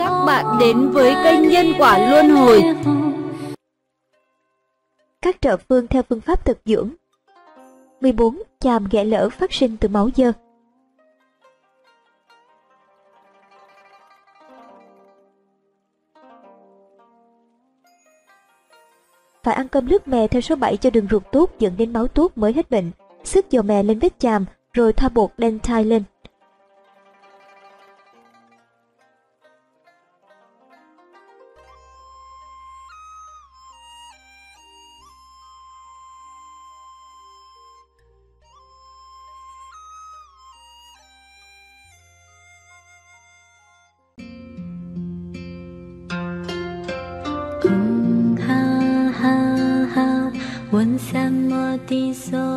các bạn đến với kênh Nhân Quả Luân Hồi. Các trợ phương theo phương pháp thực dưỡng. 14. Chàm ghẻ lở phát sinh từ máu dơ. Phải ăn cơm nước mè theo số 7 cho đường ruột tốt, dẫn đến máu tốt mới hết bệnh. Xức dầu mè lên vết chàm rồi thoa bột đen thai lên. ha ha ha,问三摩地所